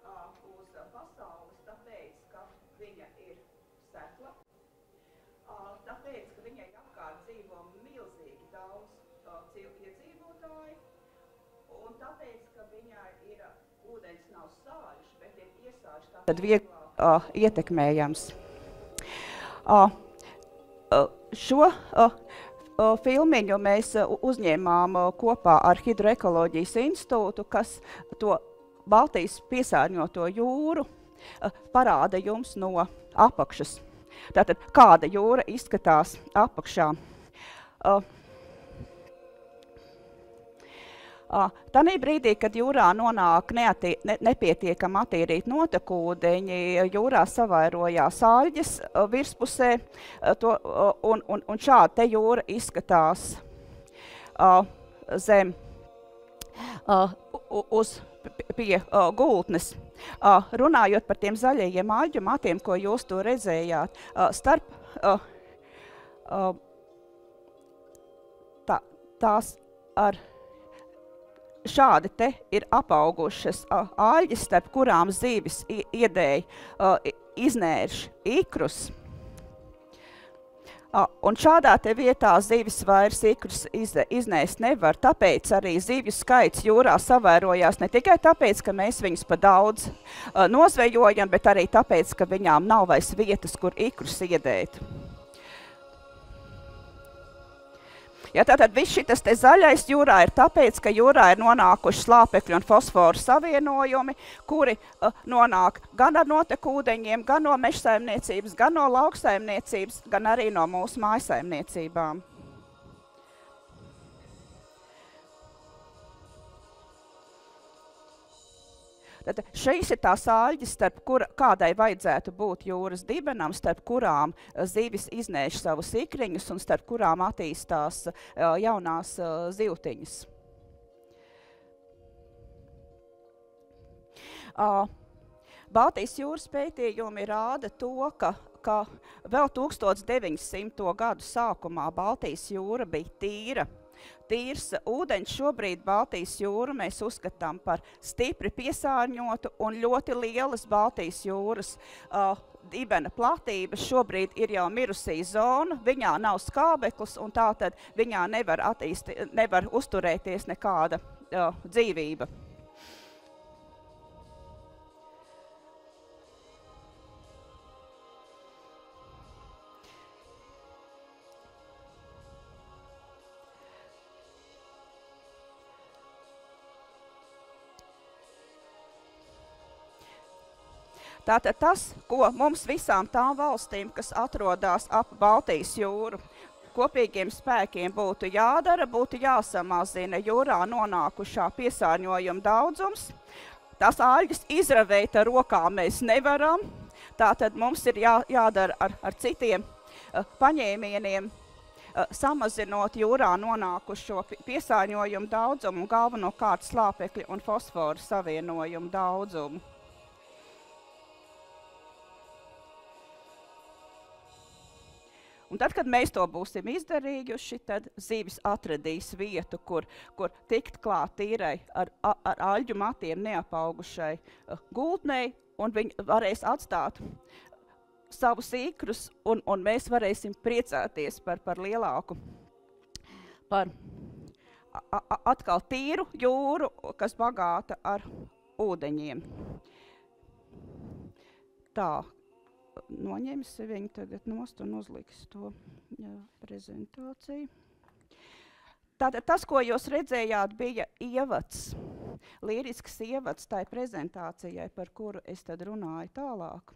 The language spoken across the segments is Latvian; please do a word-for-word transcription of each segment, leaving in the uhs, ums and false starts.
uz pasaules, tāpēc, ka viņa ir sekla, tāpēc, ka viņai apkārt dzīvo milzīgi daudz iedzīvotāji, un tāpēc, ka viņai ir ūdens nav sāļš, bet ir iesāļš, tad vieglāk uh, ietekmējams. Uh, uh, šo uh, uh, filmiņu mēs uh, uzņēmām uh, kopā ar Hidroekoloģijas institūtu, kas to Baltijas piesārņoto jūru uh, parāda jums no apakšas. Tātad, kāda jūra izskatās apakšā. Uh, uh, Tanī brīdī, kad jūrā nonāk neatī, ne, nepietiekam attīrīt notekūdeņi, jūrā savairojās āļģes uh, virspusē, uh, to, uh, un, un, un šāda te jūra izskatās uh, zem uh, uz pie uh, gultnes. Uh, runājot par tiem zaļajiem āļģu matiem, ko jūs to redzējāt, uh, starp uh, uh, tā, tās ar šādi te ir apaugušas uh, āļģes, starp kurām zīvis iedēja uh, iznērš ikrus. Uh, un šādā te vietā zīvis vairs ikrus iz, iznēst nevar, tāpēc arī zīvju skaits jūrā savairojās ne tikai tāpēc, ka mēs viņus pa daudz uh, nozvejojam, bet arī tāpēc, ka viņām nav vairs vietas, kur ikrus iedēt. Ja, tātad viss šitas te zaļais jūrā ir tāpēc, ka jūrā ir nonākuši slāpekļu un fosforu savienojumi, kuri uh, nonāk gan ar notekūdeņiem, gan no mežsaimniecības, gan no lauksaimniecības, gan arī no mūsu mājsaimniecībām. Tad šīs ir tās āļģes, starp kur, kādai vajadzētu būt jūras dibenam, starp kurām zīvis iznēš savus ikriņus un starp kurām attīstās uh, jaunās uh, zivtiņas. Uh, Baltijas jūras pētījumi rāda to, ka, ka vēl tūkstoš deviņsimto gadu sākumā Baltijas jūra bija tīra. Tīrs ūdeņš šobrīd Baltijas jūru mēs uzskatām par stipri piesārņotu un ļoti lielas Baltijas jūras uh, dibena platības. Šobrīd ir jau mirusī zona, viņā nav skābeklis un tātad viņā nevar, attīsti, nevar uzturēties nekāda uh, dzīvība. Tātad tas, ko mums visām tām valstīm, kas atrodas ap Baltijas jūru, kopīgiem spēkiem būtu jādara, būtu jāsamazina jūrā nonākušā piesārņojuma daudzums. Tās āļģes izravēt ar rokām mēs nevaram, tātad mums ir jā, jādara ar, ar citiem uh, paņēmieniem, uh, samazinot jūrā nonākušo piesārņojumu daudzumu un galvenokārt slāpekļu un fosforu savienojumu daudzumu. Un tad, kad mēs to būsim izdarījuši, tad zīvis atradīs vietu, kur, kur tikt klāt tīrai ar, ar āļģu matiem neapaugušai gultnei, un viņi varēs atstāt savus ikrus, un, un mēs varēsim priecāties par, par lielāku, par a, a, atkal tīru jūru, kas bagāta ar ūdeņiem. Tā. Noņems viņu tagad nost un uzliks to jā, prezentāciju. Tātad tas, ko jūs redzējāt, bija ievads, līrisks ievads tai prezentācijai, par kuru es tad runāju tālāk.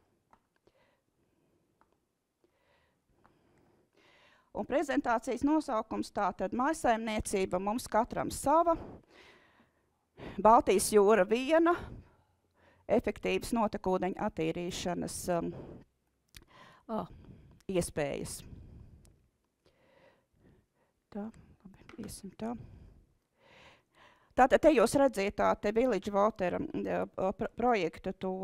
Un prezentācijas nosaukums tātad mājsaimniecība mums katram sava, Baltijas jūra viena, efektīvas notekūdeņa attīrīšanas um, oh, iespējas. Tā, labi, iesim tā. Tātad te jūs redzēt tā te Village Water uh, pro projektu to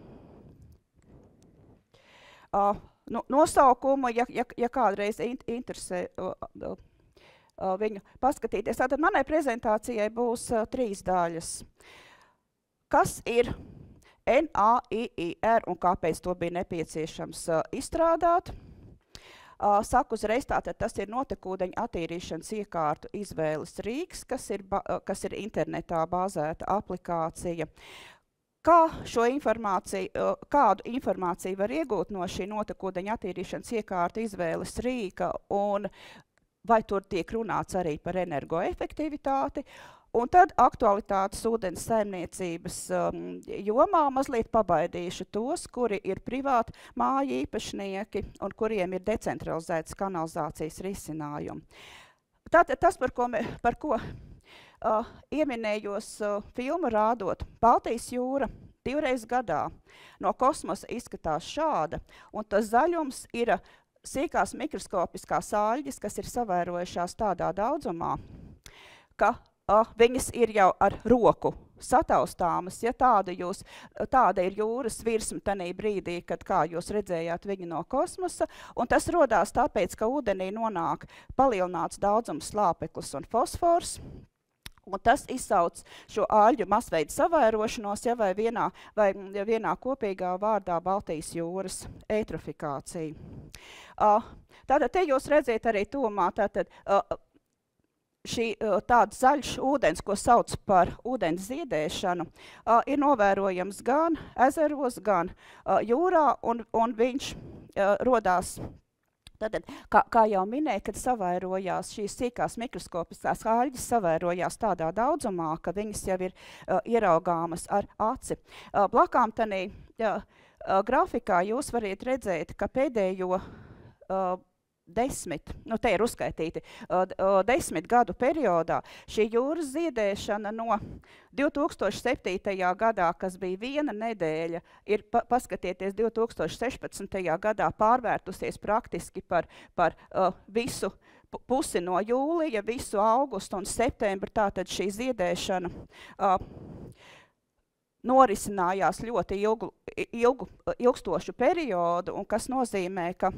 uh, no, nosaukumu, ja, ja, ja kādreiz in, interesē uh, uh, uh, viņu paskatīties. Tātad manai prezentācijai būs uh, trīs daļas. Kas ir N A I I R, un kāpēc to bija nepieciešams uh, izstrādāt. Uh, saku uzreiz, tātad tas ir notekūdeņa attīrīšanas iekārtu izvēles rīks, kas ir, ba kas ir internetā bāzēta aplikācija. Kā šo informāciju, uh, kādu informāciju var iegūt no šī notekūdeņa attīrīšanas iekārtu izvēles rīka, un vai tur tiek runāts arī par energoefektivitāti. Un tad aktualitātes ūdens saimniecības um, jomā mazliet pabaidīšu tos, kuri ir privāti māju īpašnieki un kuriem ir decentralizētas kanalizācijas risinājumi. Tātad tas, par ko, me, par ko uh, ieminējos uh, filmu rādot, Baltijas jūra divreiz gadā no kosmosa izskatās šāda, un tas zaļums ir sīkās mikroskopiskās āļģes, kas ir savairojušās tādā daudzumā, ka Uh, viņas ir jau ar roku sataustāmas, ja tāda, jūs, tāda ir jūras virsma tanī brīdī, kad kā jūs redzējāt viņu no kosmosa, un tas rodās tāpēc, ka ūdenī nonāk palielināts daudzums slāpeklis un fosfors, un tas izsauc šo āļu masveidu savairošanos, ja vai vienā, vai vienā kopīgā vārdā Baltijas jūras eitrofikācija. Uh, tātad te jūs redziet arī tomā, tātad, uh, šī tāds zaļš ūdens, ko sauc par ūdens ziedēšanu, uh, ir novērojams gan ezeros, gan uh, jūrā, un, un viņš uh, rodās, tātad, kā, kā jau minēja, kad savairojās šīs sīkās mikroskopiskās āļģes, savairojās tādā daudzumā, ka viņas jau ir uh, ieraugāmas ar aci. Uh, blakām tanī uh, uh, grafikā jūs variet redzēt, ka pēdējo uh, desmit, nu te ir uzskaitīti, uh, uh, desmit gadu periodā šī jūras ziedēšana no divi tūkstoši septītajā gadā, kas bija viena nedēļa, ir, pa, paskatieties, divi tūkstoši sešpadsmitajā gadā pārvērtusies praktiski par, par uh, visu pusi no jūlija, visu augustu un septembru, tātad šī ziedēšana uh, norisinājās ļoti ilgu, ilgu, ilgstošu periodu, un kas nozīmē, ka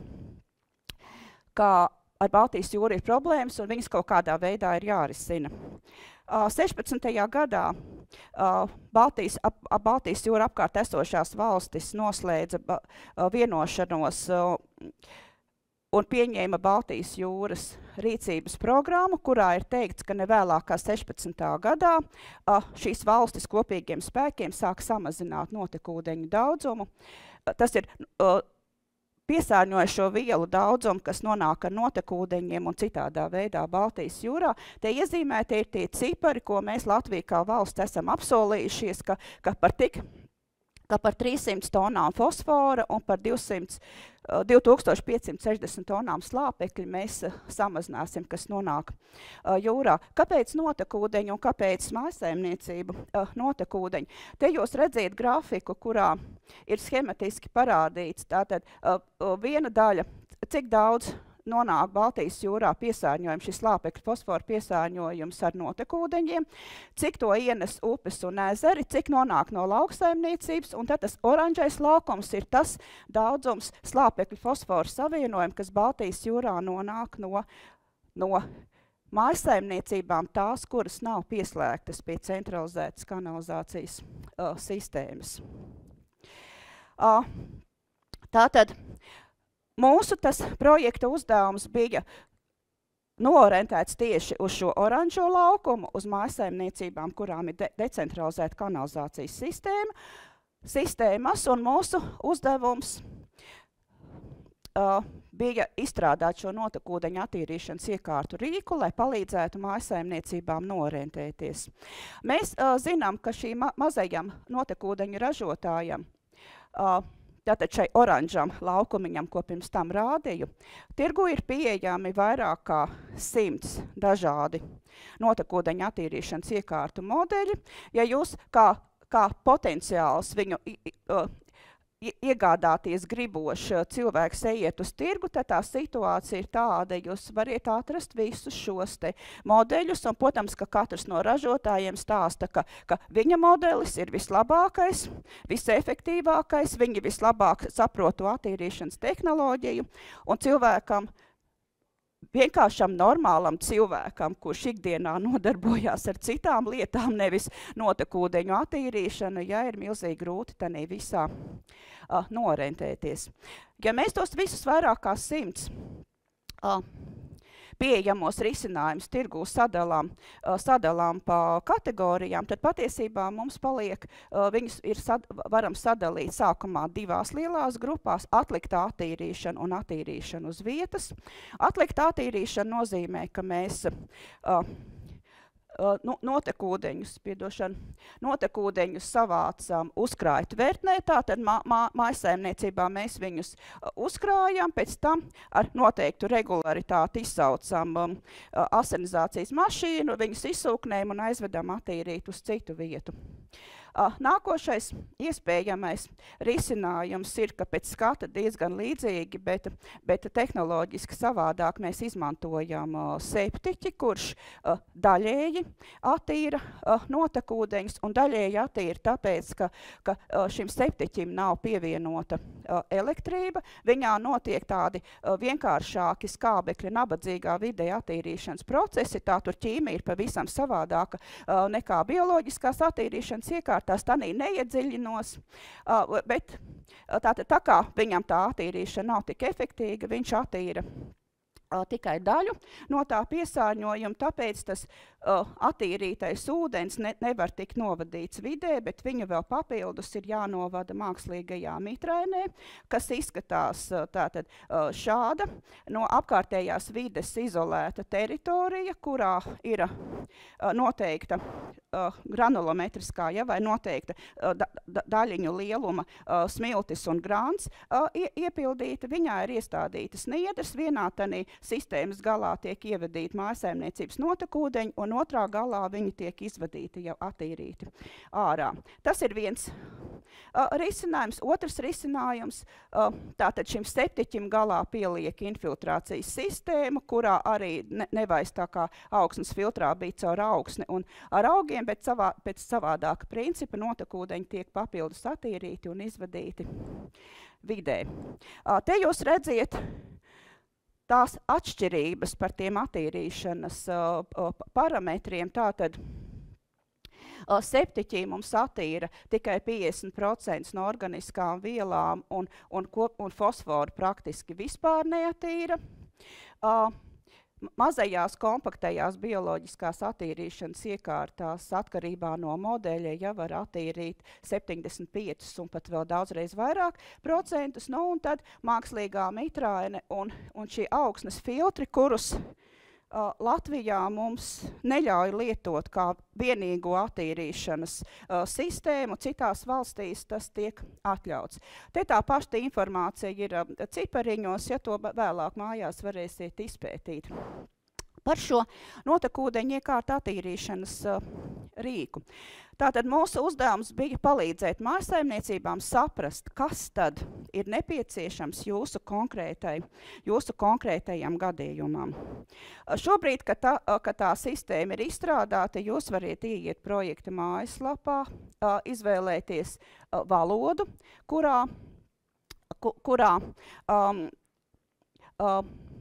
ka ar Baltijas jūru ir problēmas, un viņas kaut kādā veidā ir jārisina. Uh, sešpadsmitajā gadā uh, Baltijas, ap, ap Baltijas jūru apkārt esošās valstis noslēdza uh, vienošanos uh, un pieņēma Baltijas jūras rīcības programmu, kurā ir teikts, ka nevēlāk kā sešpadsmitajā gadā uh, šīs valstis kopīgiem spēkiem sāk samazināt notekūdeņu daudzumu. Uh, tas ir uh, piesārņojošo vielu daudzumu, kas nonāk ar notekūdeņiem un citādā veidā Baltijas jūrā. Te iezīmēti ir tie cipari, ko mēs Latvija kā valsts esam apsolījušies, ka, ka par tik, ka par trīssimts tonām fosfora un par divsimt, divi tūkstoši piecsimt sešdesmit tonām slāpekļi mēs samazināsim, kas nonāk uh, jūrā. Kāpēc notekūdeņi un kāpēc mājsaimniecība uh, notekūdeņi? Te jūs redziet grafiku, kurā ir schematiski parādīts, tātad uh, viena daļa, cik daudz nonāk Baltijas jūrā piesārņojums, šis slāpekļu fosforu piesārņojums ar notekūdeņiem, cik to ienes upes un ezeri, cik nonāk no lauksaimniecības, un tad tas oranžais laukums ir tas daudzums slāpekļu fosforu savienojumu, kas Baltijas jūrā nonāk no, no mājsaimniecībām, tās, kuras nav pieslēgtas pie centralizētas kanalizācijas uh, sistēmas. Uh, tātad, mūsu tas projekta uzdevums bija noorientēts tieši uz šo oranžo laukumu, uz mājsaimniecībām, kurām ir de decentralizēta kanalizācijas sistēma, sistēmas, un mūsu uzdevums uh, bija izstrādāt šo notekūdeņu attīrīšanas iekārtu rīku, lai palīdzētu mājsaimniecībām noorientēties. Mēs uh, zinām, ka šī ma mazajam notekūdeņu ražotājam, uh, tātad šai oranžam laukumiņam, ko pirms tam rādīju, tirgu ir pieejami vairāk kā simts dažādi notekūdeņu attīrīšanas iekārtu modeļi. Ja jūs kā, kā potenciāls viņu uh, iegādāties gribošs cilvēks ejiet uz tirgu, tad tā situācija ir tāda, jūs variet atrast visus šos te modeļus, un, protams, ka katrs no ražotājiem stāsta, ka, ka viņa modelis ir vislabākais, visefektīvākais, viņi vislabāk saprot to attīrīšanas tehnoloģiju, un cilvēkam vienkāršam normālam cilvēkam, kurš ikdienā nodarbojās ar citām lietām, nevis notekūdeņu attīrīšanu, ja ir milzīgi grūti tanī visā uh, norentēties. Ja mēs tos visus vairāk kā simts uh, pieejamos risinājumus tirgū sadalām, uh, sadalām pa kategorijām, tad patiesībā mums paliek, uh, viņus ir sad, varam sadalīt sākumā divās lielās grupās, atliktā attīrīšana un attīrīšana uz vietas. Atliktā attīrīšana nozīmē, ka mēs uh, Uh, nu, notekūdeņus, piedošanu, notekūdeņus savācam uzkrājot tvertnē, tātad mā, mā, mājsaimniecībā mēs viņus uh, uzkrājam, pēc tam ar noteiktu regularitāti izsaucam um, uh, asinizācijas mašīnu, viņus izsūknējam un aizvedam attīrīt uz citu vietu. Uh, nākošais iespējamais risinājums ir, ka pēc skata diezgan līdzīgi, bet, bet tehnoloģiski savādāk mēs izmantojam uh, septiķi, kurš uh, daļēji attīra uh, notekūdeņus un daļēji attīra tāpēc, ka, ka uh, šim septiķim nav pievienota uh, elektrība. Viņā notiek tādi uh, vienkāršāki skābekļa nabadzīgā vidē attīrīšanas procesi, tā tur ķīmija ir pavisam savādāka uh, nekā bioloģiskās attīrīšanas iekārtas. Tās tanī neiedziļinos, uh, bet uh, tā, tā kā viņam tā attīrīšana nav tik efektīga, viņš attīra uh, tikai daļu no tā piesārņojuma, tāpēc tas uh, attīrītais ūdens ne, nevar tikt novadīts vidē, bet viņa vēl papildus ir jānovada mākslīgajā mitrainē, kas izskatās uh, tātad uh, šāda no apkārtējās vides izolēta teritorija, kurā ir uh, noteikta Uh, granulometriskā, ja, vai noteikta uh, da, da, daļiņu lieluma uh, smiltis un grāns uh, ie, iepildīta. Viņā ir iestādītas niedres, vienā tanī sistēmas galā tiek ievadīti mājsaimniecības notekūdeņi, un otrā galā viņi tiek izvadīti, jau attīrīti ārā. Tas ir viens uh, risinājums. Otrs risinājums, uh, tātad šim septiķim galā pieliek infiltrācijas sistēmu, kurā arī ne, nevairs tā kā augsnes filtrā bija caur augsni un ar augiem, bet savā, pēc savādāka principa notekūdeņi tiek papildus attīrīti un izvadīti vidē. Te jūs redziet tās atšķirības par tiem attīrīšanas parametriem. Tātad septiķī mums attīra tikai piecdesmit procenti no organiskām vielām un, un, un fosforu praktiski vispār neatīra. Mazajās kompaktajās bioloģiskās attīrīšanas iekārtās atkarībā no modeļa jau var attīrīt septiņdesmit pieci un pat vēl daudzreiz vairāk procentus. Nu, un tad mākslīgā mitraine un, un šie augsnes filtri, kurus uh, Latvijā mums neļauj lietot kā vienīgo attīrīšanas uh, sistēmu, citās valstīs tas tiek atļauts. Te tā paša informācija ir uh, cipariņos, ja to vēlāk mājās varēsiet izpētīt. Par šo notekūdeņu iekārtu attīrīšanas uh, rīku. Tātad mūsu uzdevums bija palīdzēt mājsaimniecībām saprast, kas tad ir nepieciešams jūsu, konkrētai, jūsu konkrētajam gadījumam. Uh, šobrīd, kad tā, uh, kad tā sistēma ir izstrādāta, jūs variet ieiet projekta mājaslapā, uh, izvēlēties uh, valodu, kurā, ku, kurā um, uh,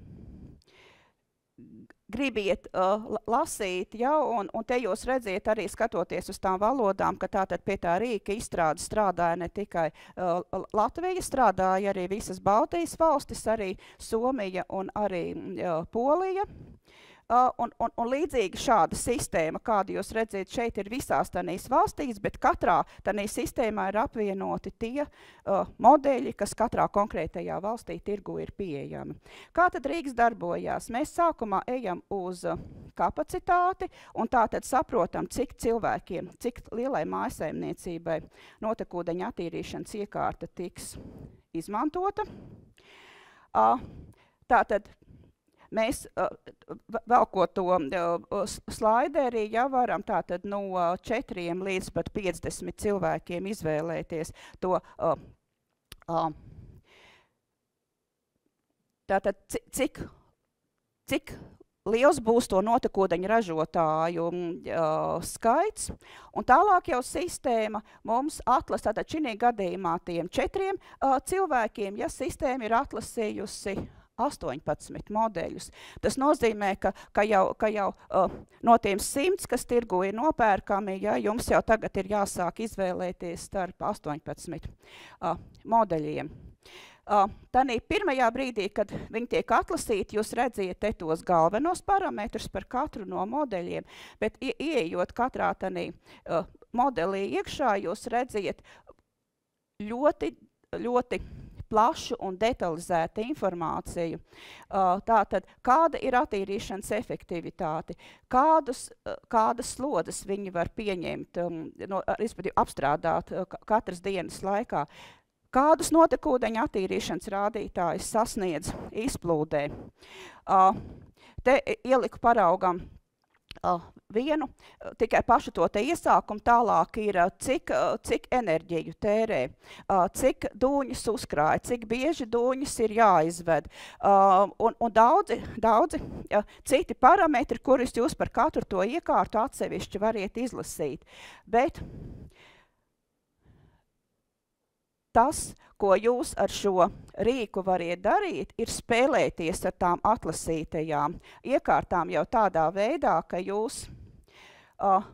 gribiet uh, lasīt, ja, un, un te jūs redziet arī skatoties uz tām valodām, ka tātad pie tā rīka izstrāde strādāja ne tikai uh, Latvija, strādāja arī visas Baltijas valstis, arī Somija un arī uh, Polija. Uh, un, un, un līdzīgi šāda sistēma, kādu jūs redzat, šeit ir visās tanīs valstīs, bet katrā tanī sistēmā ir apvienoti tie uh, modeļi, kas katrā konkrētajā valstī tirgu ir pieejami. Kā tad rīks darbojās? Mēs sākumā ejam uz uh, kapacitāti un tātad saprotam, cik cilvēkiem, cik lielai mājsaimniecībai notekūdeņa attīrīšanas iekārta tiks izmantota. Uh, tātad Mēs uh, velkot to uh, slaiderī, ja varam tātad no uh, četriem līdz pat piecdesmit cilvēkiem izvēlēties to, uh, uh, tātad cik, cik liels būs to notekūdeņu ražotāju uh, skaits, un tālāk jau sistēma mums atlas, tātad šī gadījumā tiem četriem uh, cilvēkiem, ja sistēma ir atlasījusi astoņpadsmit modeļus. Tas nozīmē, ka, ka jau, ka jau uh, no tiem simts, kas tirgu ir nopērkami, ja, jums jau tagad ir jāsāk izvēlēties starp astoņpadsmit uh, modeļiem. Uh, Tanī pirmajā brīdī, kad viņi tiek atlasīti, jūs redziet te tos galvenos parametrus par katru no modeļiem, bet ie, ieejot katrā tanī uh, modelī iekšā, jūs redziet ļoti, ļoti plašu un detalizētu informāciju. Uh, tātad, kāda ir attīrīšanas efektivitāte, kādus, uh, kādas slodes viņi var pieņemt, um, no, respektīvi apstrādāt uh, katras dienas laikā, kādus notekūdeņa attīrīšanas rādītājus sasniedz izplūdē. Uh, te ieliku paraugam Uh, vienu, uh, tikai pašu to te iesākumu, tālāk ir, uh, cik, uh, cik enerģiju tērē, uh, cik dūņas uzkrāja, cik bieži dūņas ir jāizved, uh, un, un daudzi, daudzi uh, citi parametri, kurus jūs par katru to iekārtu atsevišķi variet izlasīt. Bet tas, ko jūs ar šo rīku variet darīt, ir spēlēties ar tām atlasītajām iekārtām jau tādā veidā, ka jūs uh,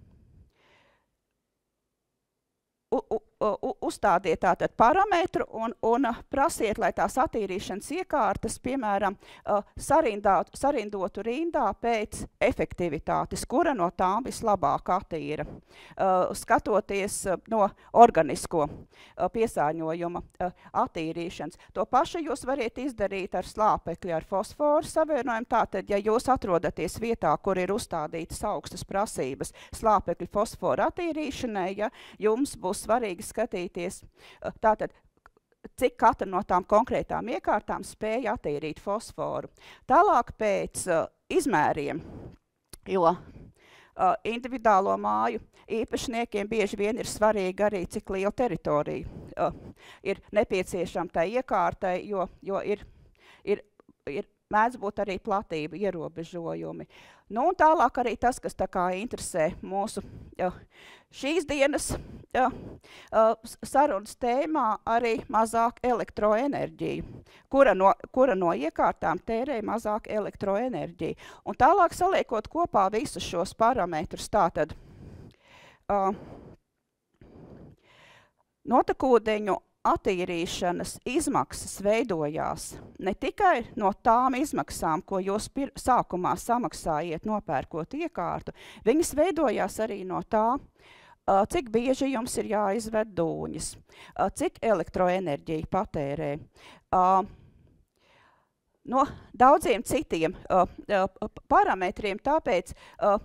u, u, u, uzstādiet tātad parametru un, un prasiet, lai tās attīrīšanas iekārtas, piemēram, uh, sarindātu, sarindotu rindā pēc efektivitātes, kura no tām vislabāk attīra. Uh, skatoties uh, no organisko uh, piesārņojuma uh, attīrīšanas. To pašu jūs variet izdarīt ar slāpekļu, ar fosforu savienojumu. Tātad, ja jūs atrodaties vietā, kur ir uzstādītas augstas prasības slāpekļu fosforu attīrīšanai, ja, jums būs svarīgi skatīties, uh, tātad, cik katra no tām konkrētām iekārtām spēja attīrīt fosforu. Tālāk pēc uh, izmēriem, jo uh, individuālo māju īpašniekiem bieži vien ir svarīgi arī, cik liela teritorija uh, ir nepieciešama tai iekārtai, jo, jo ir, ir, ir mēdz būt arī platība ierobežojumi. Nu, un tālāk arī tas, kas tā kā interesē mūsu uh, šīs dienas uh, uh, sarunas tēmā, arī mazāk elektroenerģiju, kura no, kura no iekārtām tērē mazāk elektroenerģiju. Un tālāk saliekot kopā visus šos parametrus, tātad uh, notekūdeņu attīrīšanas izmaksas veidojās ne tikai no tām izmaksām, ko jūs pir sākumā samaksājiet nopērkot iekārtu, viņas veidojās arī no tā, uh, cik bieži jums ir jāizved dūņas, uh, cik elektroenerģija patērē. Uh, no daudziem citiem uh, uh, parametriem, tāpēc uh,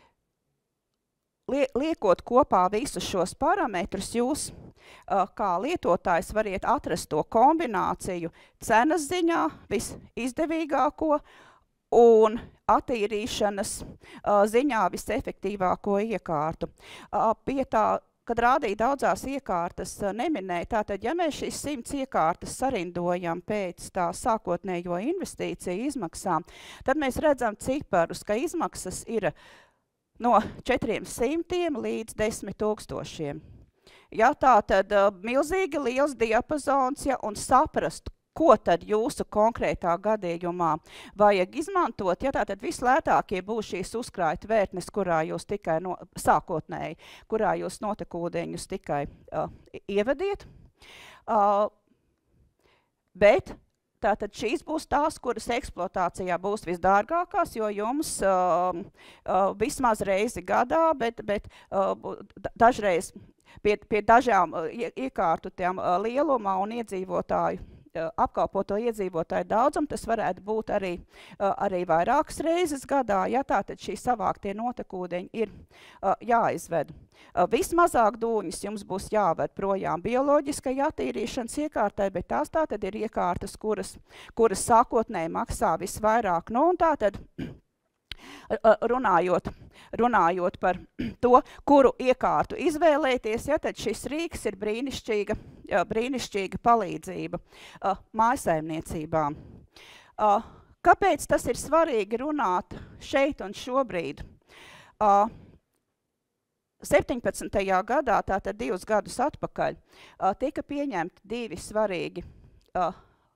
lie liekot kopā visus šos parametrus, jūs kā lietotājs variet atrast to kombināciju cenas ziņā visizdevīgāko un attīrīšanas ziņā visefektīvāko iekārtu. Pie tā, kad rādīja daudzās iekārtas, neminēja, tātad, ja mēs šīs simts iekārtas sarindojam pēc tā sākotnējo investīciju izmaksām, tad mēs redzam ciparus, ka izmaksas ir no četriem simtiem līdz desmit tūkstošiem. Ja, tā tad uh, milzīgi liels diapazons, ja, un saprast, ko tad jūsu konkrētā gadījumā vajag izmantot, ja tā tad vislētākie būs šīs uzkrājuma vērtnes, kurā jūs tikai no, sākotnēji, kurā jūs notekūdeņus tikai uh, ievediet. Uh, bet tātad šīs būs tās, kuras eksploatācijā būs visdārgākās, jo jums uh, uh, vismaz reizi gadā, bet, bet uh, dažreiz Pie, pie dažām uh, iekārtu tiem uh, lielumā un iedzīvotāju, uh, apkalpoto iedzīvotāju daudzum, tas varētu būt arī, uh, arī vairākas reizes gadā, ja tātad šī savāktie notekūdeņi ir uh, jāizved. Uh, vismazāk dūņas jums būs jāved projām bioloģiskai attīrīšanas iekārtai, bet tās tātad ir iekārtas, kuras, kuras sākotnēji maksā visvairāk. Nu, un tātad, Runājot, runājot par to, kuru iekārtu izvēlēties, ja, tad šis rīks ir brīnišķīga, brīnišķīga palīdzība uh, mājasaimniecībām. Uh, kāpēc tas ir svarīgi runāt šeit un šobrīd? Uh, septiņpadsmitajā gadā, tātad divus gadus atpakaļ, uh, tika pieņemti divi svarīgi uh,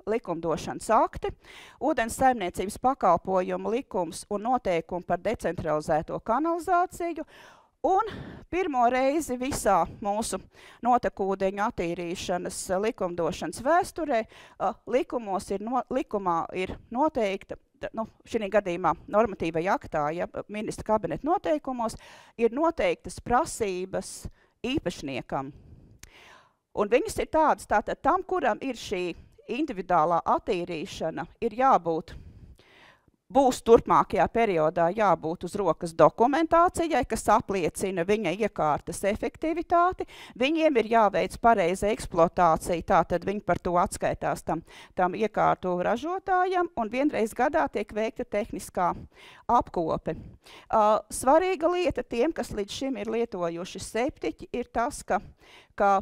likumdošanas akti, ūdens saimniecības pakalpojumu likums un noteikumi par decentralizēto kanalizāciju, un pirmo reizi visā mūsu notekūdeņu attīrīšanas likumdošanas vēsturē likumos ir no, likumā ir noteikta, nu, šī gadījumā normatīvajā aktā, ja ministra kabineta noteikumos, ir noteiktas prasības īpašniekam. Un viņas ir tādas, tātad tam, kuram ir šī individuālā attīrīšana, ir jābūt būs turpmākajā periodā jābūt uz rokas dokumentācijai, kas apliecina viņa iekārtas efektivitāti. Viņiem ir jāveic pareiza eksploatācija, tātad viņi par to atskaitās tam, tam iekārtu ražotājam, un vienreiz gadā tiek veikta tehniskā apkope. Uh, svarīga lieta tiem, kas līdz šim ir lietojuši septiķi, ir tas, ka, ka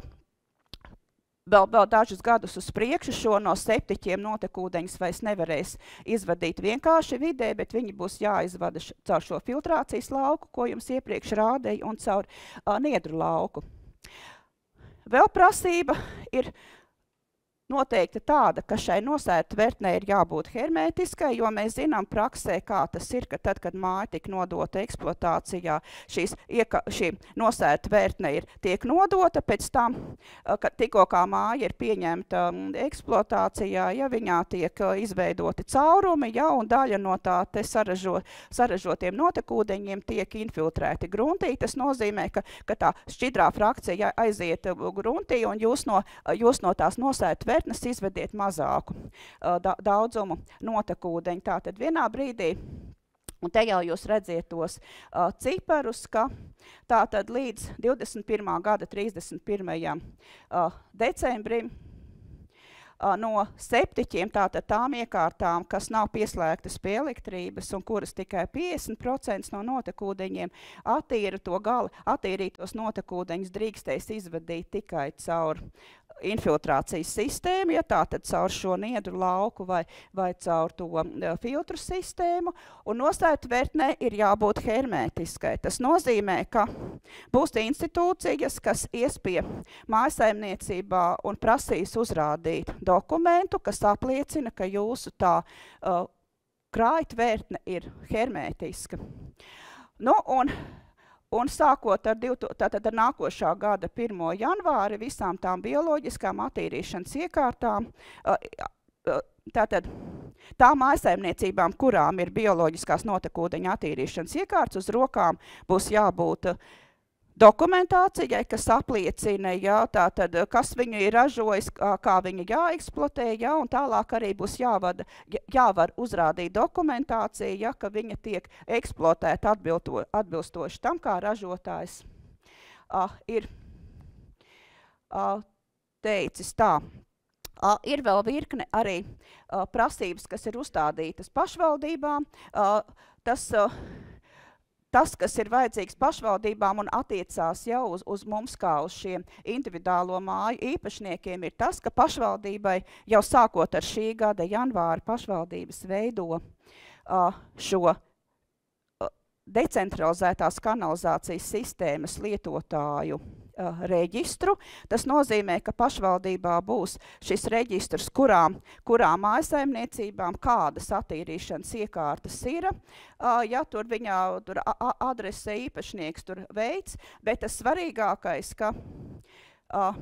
Vēl, vēl dažus gadus uz priekšu šo no septiķiem notekūdeņus vairs nevarēs izvadīt vienkārši vidē, bet viņi būs jāizvada š, caur šo filtrācijas lauku, ko jums iepriekš rādīja, un caur uh, niedru lauku. Vēl prasība ir noteikti tāda, ka šai nosēta tvertnē ir jābūt hermētiskai, jo mēs zinām praksē, kā tas ir, ka tad, kad māja tik nodota eksploatācijā, šīs, ieka, šī nosēta tvertne ir tiek nodota, pēc tam, kad tikko kā māja ir pieņemta eksploatācijā, ja viņā tiek izveidoti caurumi, ja, un daļa no tā te saražo, saražotiem notekūdeņiem tiek infiltrēti gruntī. Tas nozīmē, ka, ka tā šķidrā frakcija aiziet gruntī, un jūs no, jūs no tās nosēta tvertnes izvediet mazāku uh, da, daudzumu notekūdeņu. Tātad vienā brīdī, un te jau jūs redziet tos uh, ciparus, ka tātad līdz divdesmit pirmā gada trīsdesmit pirmajam Uh, decembrim uh, no septiķiem, tātad tām iekārtām, kas nav pieslēgtas pie elektrības un kuras tikai piecdesmit procenti no notekūdeņiem attīra to gali, attīrītos notekūdeņus drīkstēs izvadīt tikai caur infiltrācijas sistēmu, ja tātad caur šo niedru lauku vai, vai caur to uh, filtru sistēmu, un nosēta tvertnē ir jābūt hermētiskai. Tas nozīmē, ka būs institūcijas, kas ies pie mājsaimniecībā un prasīs uzrādīt dokumentu, kas apliecina, ka jūsu tā uh, krājtvertne ir hermētiska. Nu, un Un sākot ar, div, tātad ar nākošā gada pirmo janvāri visām tām bioloģiskām attīrīšanas iekārtām, tātad tām mājsaimniecībām, kurām ir bioloģiskās notekūdeņa attīrīšanas iekārtas, uz rokām būs jābūt dokumentācijai, kas apliecina, jā, tātad, kas viņu ir ražojis, kā viņa jāeksploatē, jā, un tālāk arī būs jāvada, jāvar uzrādīt dokumentācija, ja, ka viņa tiek eksploatēta atbilto, atbilstoši tam, kā ražotājs uh, ir uh, teicis tā. Uh, ir vēl virkne arī uh, prasības, kas ir uzstādītas pašvaldībām. Uh, tas, uh, Tas, kas ir vajadzīgs pašvaldībām un attiecās jau uz, uz mums kā uz šiem individuālo māju īpašniekiem, ir tas, ka pašvaldībai jau sākot ar šī gada janvāra pašvaldības veido uh, šo uh, decentralizētās kanalizācijas sistēmas lietotāju uh, reģistru. Tas nozīmē, ka pašvaldībā būs šis reģistrs, kurām, kurām mājsaimniecībām kādas attīrīšanas iekārtas ir. Uh, ja tur viņa tur adrese īpašnieks tur veids, bet tas svarīgākais, ka uh,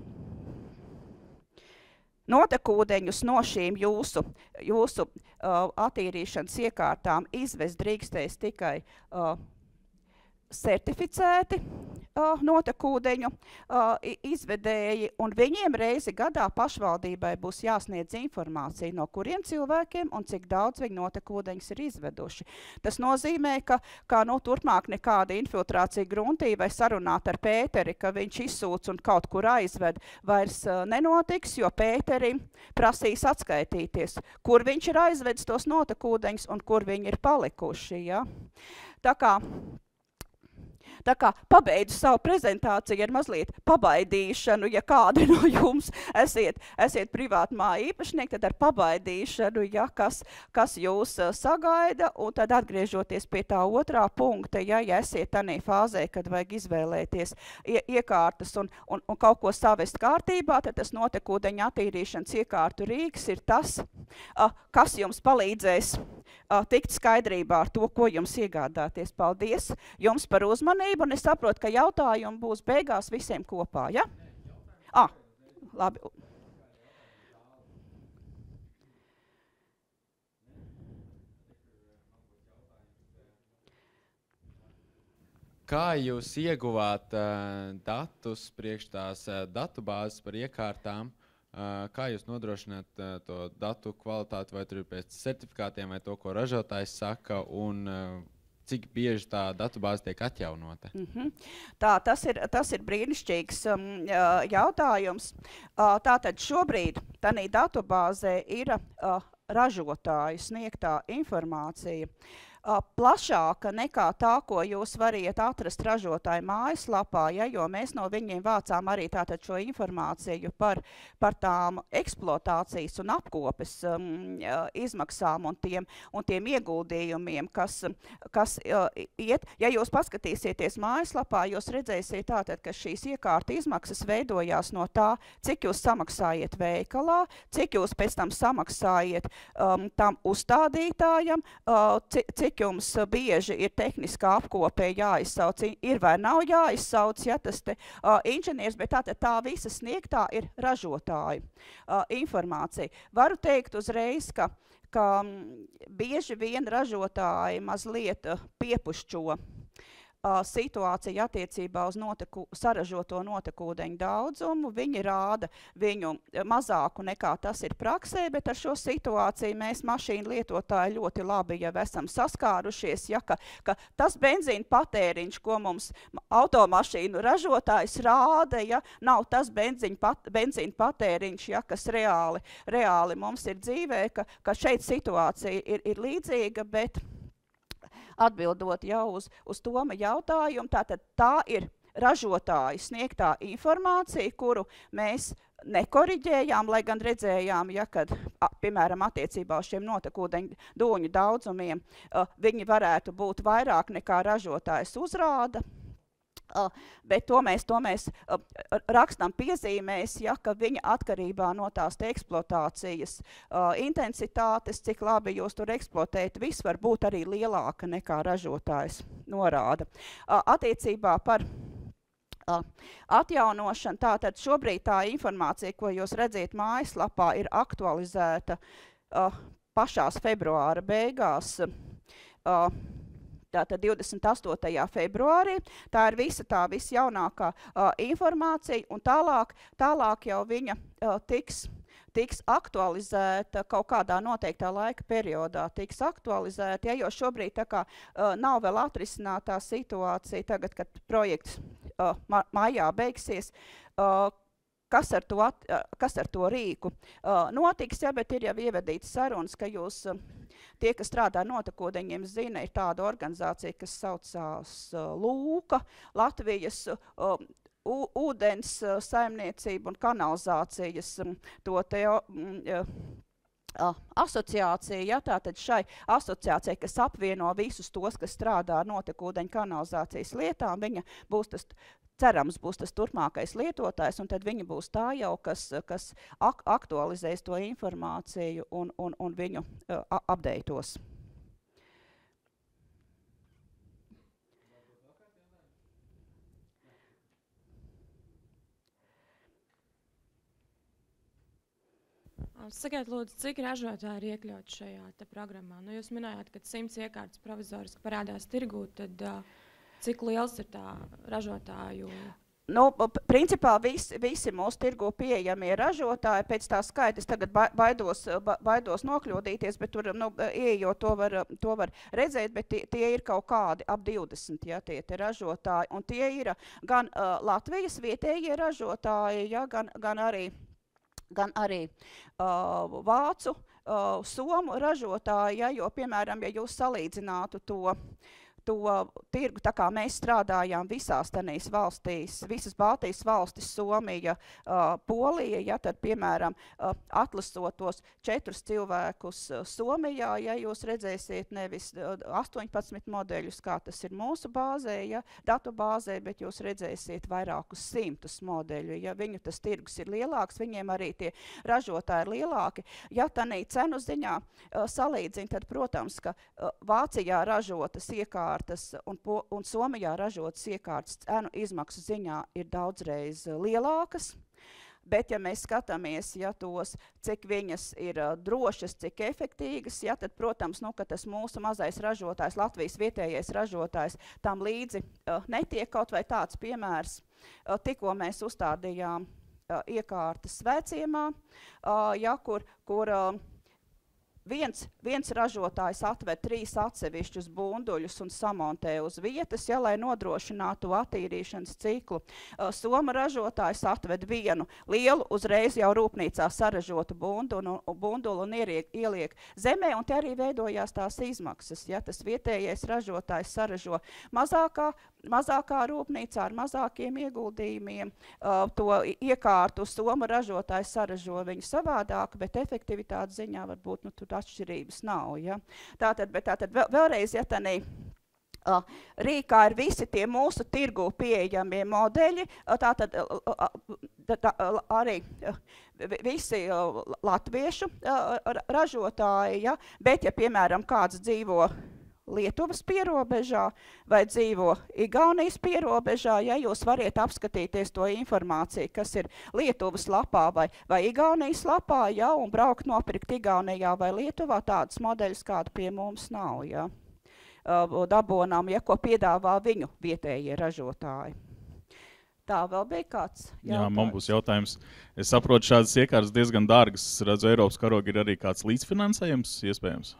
notekūdeņus no šīm jūsu, jūsu uh, attīrīšanas iekārtām izvest drīkstēs tikai uh, certificēti uh, notekūdeņu uh, izvedēji, un viņiem reizi gadā pašvaldībai būs jāsniedz informācija, no kuriem cilvēkiem un cik daudz viņi notekūdeņus ir izveduši. Tas nozīmē, ka kā nu turpmāk nekāda infiltrācija gruntī vai sarunāt ar Pēteri, ka viņš izsūc un kaut kur aizved, vairs uh, nenotiks, jo Pēterim prasīs atskaitīties, kur viņš ir aizvedis tos notekūdeņus un kur viņi ir palikuši. Ja? Tā kā Tā kā pabeidzu savu prezentāciju ar mazliet pabaidīšanu, ja kādi no jums esiet, esiet privāti māju īpašnieki, tad ar pabaidīšanu, ja kas, kas jūs sagaida, un tad atgriežoties pie tā otrā punkta, ja, ja esiet tādā fāzē, kad vajag izvēlēties ie, iekārtas un, un, un kaut ko savest kārtībā, tad tas notekūdeņa attīrīšanas iekārtu rīks ir tas, kas jums palīdzēs tikt skaidrībā ar to, ko jums iegādāties. Paldies jums par uzmanību, un es saprotu, ka jautājumi būs beigās visiem kopā, ja? Ah, labi. Kā jūs ieguvāt uh, datus priekš tās uh, datubāzes par iekārtām? Uh, kā jūs nodrošināt uh, to datu kvalitāti, vai tur ir pēc certifikātiem, vai to, ko ražotājs saka, un uh, cik bieži tā datubāze tiek atjaunota? Mm-hmm. Tā, tas ir, tas ir brīnišķīgs um, jautājums. Uh, tātad šobrīd tādā datubāzē ir uh, ražotāju sniegtā informācija. Uh, plašāka nekā tā, ko jūs variet atrast ražotāju mājaslapā, ja, jo mēs no viņiem vācām arī tātad šo informāciju par, par tām eksploatācijas un apkopes um, izmaksām un tiem, un tiem ieguldījumiem, kas, kas uh, iet. Ja jūs paskatīsieties mājaslapā, jūs redzēsiet tātad, ka šīs iekārta izmaksas veidojās no tā, cik jūs samaksājiet veikalā, cik jūs pēc tam samaksājiet um, tam uzstādītājam, uh, cik cik jums bieži ir tehniskā apkopē jāizsauc, ir vai nav jāizsauc, ja tas te uh, inženieris, bet tātad tā visa sniegtā ir ražotāju uh, informācija. Varu teikt uzreiz, ka, ka bieži vien ražotāji mazliet uh, piepušķo uh, situāciju attiecībā uz noteku, saražoto notekūdeņu daudzumu. Viņi rāda viņu mazāku nekā tas ir praksē, bet ar šo situāciju mēs mašīnu lietotāji ļoti labi jau esam saskārušies, ja, ka, ka tas benzīna patēriņš, ko mums automašīnu ražotājs rāda, ja, nav tas benzīna, pat, benzīna patēriņš, ja, kas reāli, reāli mums ir dzīvē, ka, ka šeit situācija ir, ir līdzīga, bet atbildot jau uz, uz Toma jautājumu, tātad tā ir ražotāju sniegtā informācija, kuru mēs nekoriģējām, lai gan redzējām, ja, kad, a, piemēram, attiecībā uz šiem notekūdeņu dūņu daudzumiem, a, viņi varētu būt vairāk nekā ražotājs uzrāda. Uh, bet to mēs, to mēs uh, rakstam piezīmēs, ja, ka viņa atkarībā no tās te eksploatācijas uh, intensitātes, cik labi jūs tur eksploatējat, viss var būt arī lielāka nekā ražotājs norāda. Uh, attiecībā par uh, atjaunošanu, tātad šobrīd tā informācija, ko jūs redziet mājaslapā, ir aktualizēta uh, pašās februāra beigās. Uh, Tātad divdesmit astotajā februārī, tā ir visa tā visjaunākā uh, informācija, un tālāk, tālāk jau viņa uh, tiks, tiks aktualizēta kaut kādā noteiktā laika periodā, tiks aktualizēta, ja, jo šobrīd tā kā uh, nav vēl atrisinātā situācija, tagad, kad projekts uh, ma maijā beigsies, uh, kas ar to, at, uh, kas ar to rīku uh, notiks, ja, bet ir jau ievedīts sarunas, ka jūs... Uh, Tie, kas strādā notekūdeņiem, zina, ir tāda organizācija, kas saucās uh, Lūka, Latvijas uh, ūdens uh, saimniecība un kanalizācijas um, to te, um, uh, asociācija, ja, tātad šai asociācijai, kas apvieno visus tos, kas strādā ar notekūdeņu kanalizācijas lietām, viņa būs tas, cerams, būs tas turpmākais lietotājs, un tad viņa būs tā jau, kas, kas ak aktualizēs to informāciju un, un, un viņu uh, updateos. Sakiet, lūdzu, cik ražotāji ir iekļauts šajā te programmā? Nu, jūs minējāt, ka simts iekārtas provizoriski parādās tirgū, tad uh, cik liels ir tā ražotāju? Nu, principā visi, visi mūsu tirgu pieejamie ražotāji, pēc tā skaitas tagad baidos, baidos nokļūdīties, bet tur, nu, ieejot to var, to var redzēt, bet tie, tie ir kaut kādi ap divdesmit, ja, tie te ražotāji, un tie ir gan uh, Latvijas vietējie ražotāji, ja, gan, gan arī gan arī uh, vācu, uh, somu ražotāji, ja, jo, piemēram, ja jūs salīdzinātu to, to tirgu, tā kā mēs strādājām visās tanīs valstīs, visas Baltijas valstis, Somija, uh, Polija, ja, tad, piemēram, uh, atlasot tos četrus cilvēkus uh, Somijā, ja jūs redzēsiet nevis uh, astoņpadsmit modeļus, kā tas ir mūsu bāzē, ja, datu bāzē, bet jūs redzēsiet vairākus simtus modeļu, ja viņu tas tirgus ir lielāks, viņiem arī tie ražotāji ir lielāki. Ja tanī cenu ziņā uh, salīdzina, tad, protams, ka uh, Vācijā ražotas iekārtas Un, un Somijā ražotas iekārtas cenu izmaksu ziņā ir daudzreiz lielākas, bet ja mēs skatāmies, ja tos, cik viņas ir uh, drošas, cik efektīgas, ja, tad, protams, nu, ka tas mūsu mazais ražotājs, Latvijas vietējais ražotājs, tam līdzi uh, netiek kaut vai tāds piemērs. Uh, tikko mēs uzstādījām uh, iekārtas Svētciemā, uh, ja, kur, kur uh, Viens, viens ražotājs atved trīs atsevišķus bunduļus un samontē uz vietas, ja, lai nodrošinātu attīrīšanas ciklu. Uh, Soma ražotājs atved vienu lielu, uzreiz jau rūpnīcā saražotu bundulu, bundulu un ieliek, ieliek zemē, un te arī veidojās tās izmaksas. Ja. Tas vietējais ražotājs saražo mazākā, mazākā rūpnīcā ar mazākiem ieguldījumiem. Uh, to iekārtu Soma ražotājs saražo viņu savādāk, bet efektivitātes ziņā varbūt nu, tur atšķirības nav. Ja? Tātad, bet tātad vēl, vēlreiz, ja tanī uh, Rīgā ir visi tie mūsu tirgū pieejamie modeļi, uh, tātad uh, tā, tā, arī uh, visi uh, latviešu uh, ražotāji, ja? Bet, ja, piemēram, kāds dzīvo Lietuvas pierobežā vai dzīvo Igaunijas pierobežā, ja jūs variet apskatīties to informāciju, kas ir Lietuvas lapā vai, vai Igaunijas lapā, ja, un braukt nopirkt Igaunijā vai Lietuvā, tādas modeļas, kādu pie mums nav, ja, dabonām, ja, ko piedāvā viņu vietējie ražotāji. Tā vēl bija kāds jautājums? Jā, man būs jautājums. Es saprotu, šādas iekārtas diezgan dārgas. Es redzu, Eiropas karoga ir arī kāds līdzfinansējums iespējams?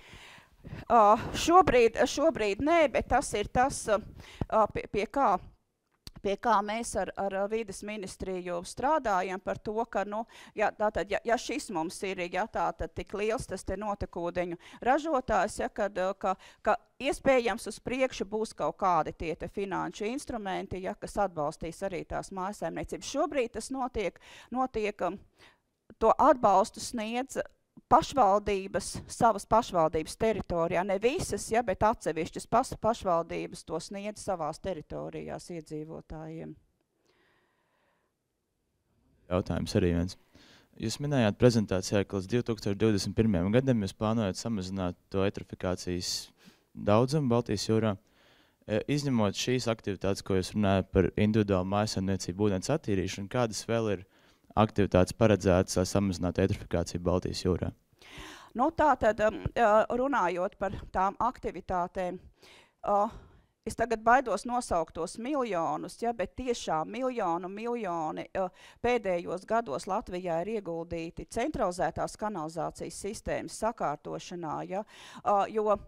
Uh, šobrīd, šobrīd nē, bet tas ir tas, uh, pie, pie, kā, pie kā mēs ar, ar vides ministriju strādājam par to, ka, nu, ja, tātad, ja, ja šis mums ir, ja tātad tik liels tas te notekūdeņu ražotājs, ja, kad, ka, ka iespējams uz priekšu būs kaut kādi tie te finanšu instrumenti, ja, kas atbalstīs arī tās mājsaimniecības. Šobrīd tas notiek, notiek um, to atbalstu sniedz pašvaldības, savas pašvaldības teritorijā, ne visas, ja, bet atsevišķas pašvaldības to sniedz savās teritorijās iedzīvotājiem. Jautājums arī viens. Jūs minējāt prezentācijā, ka līdz divi tūkstoši divdesmit pirmajam gadam jūs plānojat samazināt to eitrofikācijas daudzumu Baltijas jūrā. Izņemot šīs aktivitātes, ko jūs runājat par individuālu mājsaimniecību ūdens attīrīšanu, kādas vēl ir aktivitātes paredzētas, lai samazinātu eitrofikāciju Baltijas jūrā? Nu, tā tad, runājot par tām aktivitātēm, es tagad baidos nosaukt tos miljonus, ja, bet tiešām miljonu, miljoni pēdējos gados Latvijā ir ieguldīti centralizētās kanalizācijas sistēmas sakārtošanā, ja, jo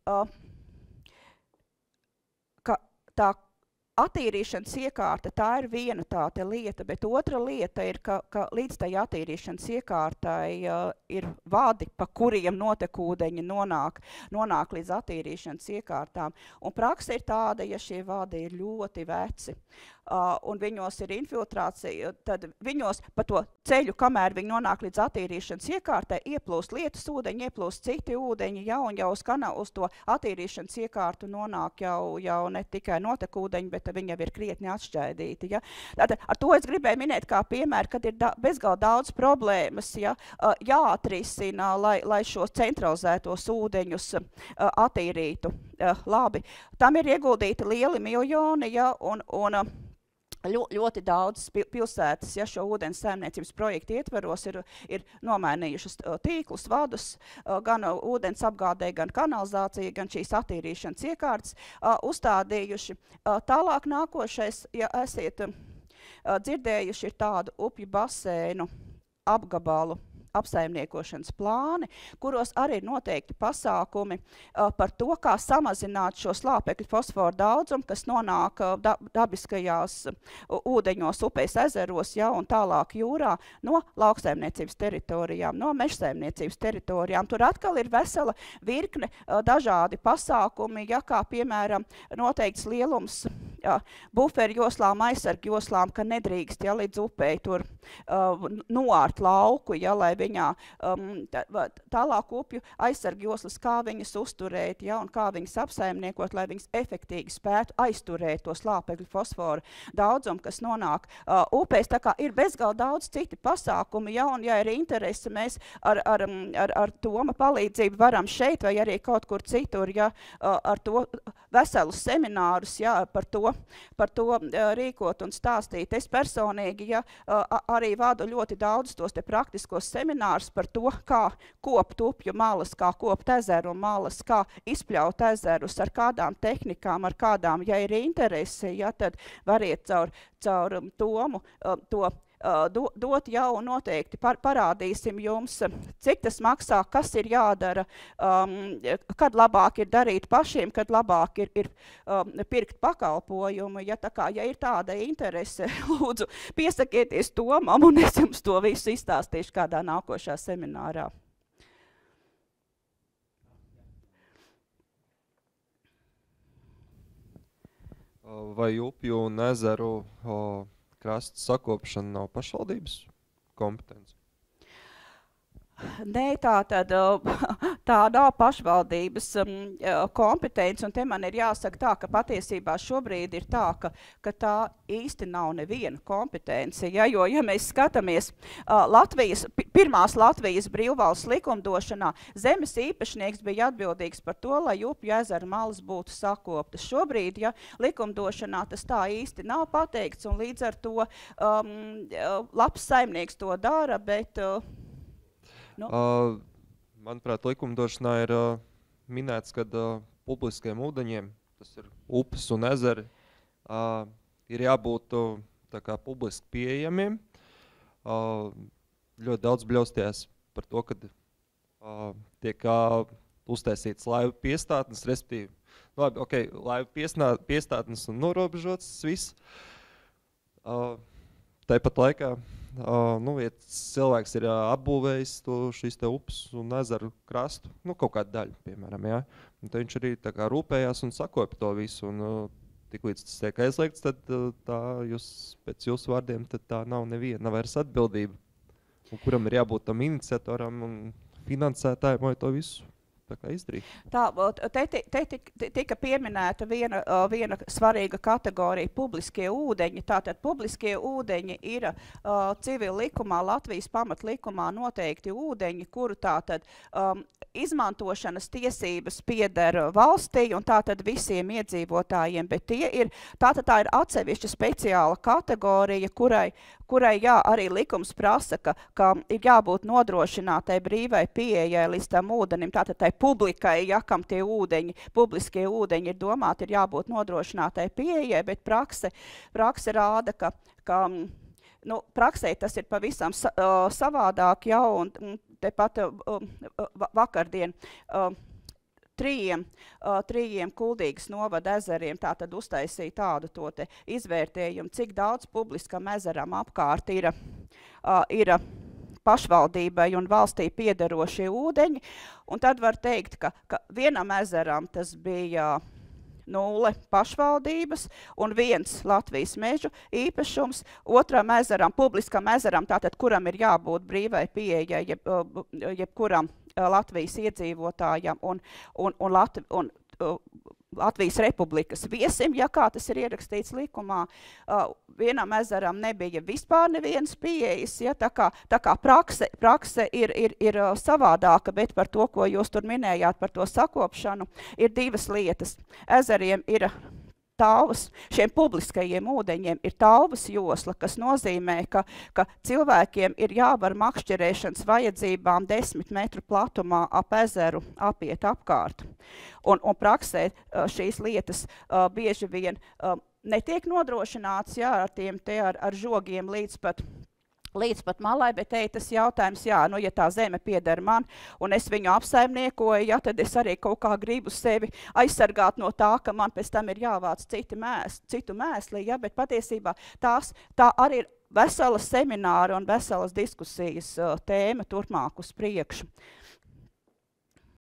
ka tā attīrīšanas iekārta, tā ir viena tā te lieta, bet otra lieta ir, ka, ka līdz tai attīrīšanas iekārtai uh, ir vadi, pa kuriem notekūdeņi nonāk, nonāk līdz attīrīšanas iekārtām. Un praksa ir tāda, ja šie vadi ir ļoti veci, uh, un viņos ir infiltrācija, tad viņos pa to ceļu, kamēr viņi nonāk līdz attīrīšanas iekārtai, ieplūst lietus ūdeņi, ieplūst citi ūdeņi, ja, un jau uz, kanā, uz to attīrīšanas iekārtu nonāk jau, jau ne tikai notekūdeņi, bet viņi jau ir krietni atšķaidīti. Ja. Tātad, ar to es gribēju minēt kā piemēru, kad ir da, bezgalīgi daudz problēmas, ja, jāatrisina, lai, lai šos centralizētos ūdeņus attīrītu. Labi, tam ir ieguldīti lieli miljoni, ja, un, un ļoti daudz pilsētas, ja šo ūdens saimniecības projektu ietveros, ir, ir nomainījušas tīklus, vadus, gan ūdens apgādē, gan kanalizācija, gan šīs attīrīšanas iekārtas uzstādījuši. Tālāk nākošais, ja esiet dzirdējuši, ir tādu upju basēnu apgabalu apsaimniekošanas plāni, kuros arī ir noteikti pasākumi uh, par to, kā samazināt šo slāpekļu fosforu daudzumu, kas nonāk uh, da dabiskajās uh, ūdeņos, upēs, ezeros, ja, un tālāk jūrā no lauksaimniecības teritorijām, no mežsaimniecības teritorijām. Tur atkal ir vesela virkne uh, dažādi pasākumi, ja, kā piemēram noteikts lielums ja, buferu joslām, aizsargu joslām, ka nedrīkst ja, līdz upei tur uh, noārt lauku, ja, lai viņā um, tā, tālāk upju aizsargu joslas, kā viņas uzturēt, ja, un kā viņas apsaimniekot, lai viņas efektīgi spētu aizturēt to slāpekļu fosforu daudzumu, kas nonāk uh, upēs. Tā kā ir bezgalīgi daudz citi pasākumi, ja, un ja ir interese, mēs ar, ar, ar, ar Toma palīdzību varam šeit vai arī kaut kur citur, ja, uh, ar to veselus seminārus, ja, par to, par to uh, rīkot un stāstīt. Es personīgi ja, uh, arī vadu ļoti daudz tos te praktiskos seminārus par to, kā kopt upju malas, kā kopt ezeru malas, kā izpļaut ezerus, ar kādām tehnikām, ar kādām, ja ir interese, ja, tad variet caur, caur um, Tomu uh, to Uh, do, dot jau noteikti par, parādīsim jums, cik tas maksā, kas ir jādara, um, kad labāk ir darīt pašiem, kad labāk ir, ir um, pirkt pakalpojumu. Ja, tā kā, ja ir tāda interese, lūdzu, piesakieties Tomam, un es jums to visu izstāstīšu kādā nākošā seminārā. Vai upju un ezeru o, krasta sakopšana nav pašvaldības kompetence? Nē, tā tad tā nav pašvaldības um, kompetence, un te man ir jāsaka tā, ka patiesībā šobrīd ir tā, ka, ka tā īsti nav neviena kompetence, ja, jo, ja mēs skatāmies uh, Latvijas, pirmās Latvijas brīvvalsts likumdošanā, zemes īpašnieks bija atbildīgs par to, lai upju ezeru malas būtu sakoptas. Šobrīd, ja, likumdošanā tas tā īsti nav pateikts, un līdz ar to um, labs saimnieks to dara, bet uh, Nu. Uh, manuprāt, likumdošanā ir uh, minēts, ka uh, publiskiem ūdeņiem, tas ir upes un ezeri, uh, ir jābūt uh, tā kā publiski pieejamiem. Uh, ļoti daudz bļaustījās par to, ka uh, tiek uh, uztaisīts laivu piestātnes, respektīvi, nu, labi, ok, laivu piesnā, piestātnes un norobežots viss. Uh, tāpat laikā Uh, nu, ja cilvēks ir uh, apbūvējis to šīs te upes un ezeru krastu, nu, kaut kādu daļu, piemēram, jā. Un tad viņš arī tā kā rūpējās un sakopa to visu, un uh, tik līdz tas tiek aizliegts, tad uh, tā jūs, pēc jūsu vārdiem, tad tā nav neviena vairs atbildība. Un kuram ir jābūt tam iniciatoram un finansētājiem, lai to visu tā kā izdarīt. Tā, te, te, te tika pieminēta viena, viena svarīga kategorija – publiskie ūdeņi. Tātad publiskie ūdeņi ir uh, civil likumā, Latvijas pamatlikumā noteikti ūdeņi, kuru tātad um, izmantošanas tiesības pieder valstī un tātad visiem iedzīvotājiem, bet tie ir, tātad tā ir atsevišķa speciāla kategorija, kurai, kurai jā, arī likums prasa, ka, ka ir jābūt nodrošinātai brīvai pieejai līdz tam ūdenim, tātad tai publikai, ja, kam tie ūdeņi, publiskie ūdeņi ir domāti, ir jābūt nodrošinātai pieejai, bet prakse, prakse rāda, ka, ka nu, praksē tas ir pavisam sa, uh, savādāk, ja, un, un tepat uh, vakardien uh, Trījiem, uh, trījiem Kuldīgas novada ezeriem tātad uztaisīja tādu to te izvērtējumu, cik daudz publiskam ezeram apkārt ir, uh, ir pašvaldībai un valstī piederošie ūdeņi, un tad var teikt, ka, ka vienam ezeram tas bija nulle pašvaldības un viens Latvijas mežu īpašums, otram ezeram, publiskam ezeram, tātad kuram ir jābūt brīvai pieejai, jeb, jebkuram Latvijas iedzīvotājam un, un, un, Latv, un uh, Latvijas Republikas viesim, ja kā tas ir ierakstīts likumā, uh, vienam ezeram nebija vispār nevienas pieejas, ja, tā kā, tā kā prakse, prakse ir, ir, ir uh, savādāka, bet par to, ko jūs tur minējāt par to sakopšanu, ir divas lietas. Ezeriem ir tauvas, šiem publiskajiem ūdeņiem ir tauvas josla, kas nozīmē, ka, ka cilvēkiem ir jāvar makšķerēšanas vajadzībām desmit metru platumā ap ezeru apiet apkārt. Un, un praksē šīs lietas uh, bieži vien uh, netiek nodrošināts, jā, ar tiem te ar, ar žogiem līdz pat līdz pat malai, bet ej tas jautājums, jā, nu, ja tā zeme pieder man, un es viņu apsaimniekoju, ja, tad es arī kaut kā gribu sevi aizsargāt no tā, ka man pēc tam ir jāvāc citi mēs, citu mēsli, ja, bet patiesībā tās, tā arī ir vesela semināra un veselas diskusijas uh, tēma turpmāk uz priekšu.